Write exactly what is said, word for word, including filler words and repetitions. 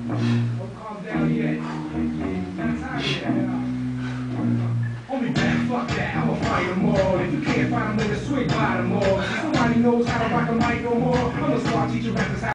Don't calm down yet. Not tired yet. Homie, man, fuck that. I'ma fight them all. If you can't find them, then swing by them all. If somebody knows how to rock a mic no more, I'ma start teaching rappers how